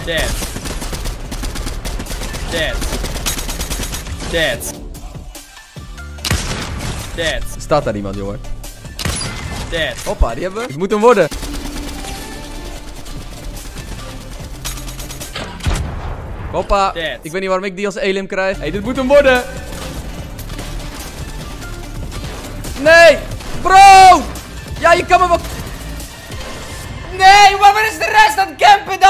Dead. Dead. Dead. Dead. Staat daar iemand, jongen? Dead. Hoppa, die hebben we. Het moet hem worden. Hoppa. Dead. Ik weet niet waarom ik die als elim krijg. Hey, dit moet hem worden. Nee! Bro! Ja, je kan me wel... Nee, maar waar is de rest aan het campen dan?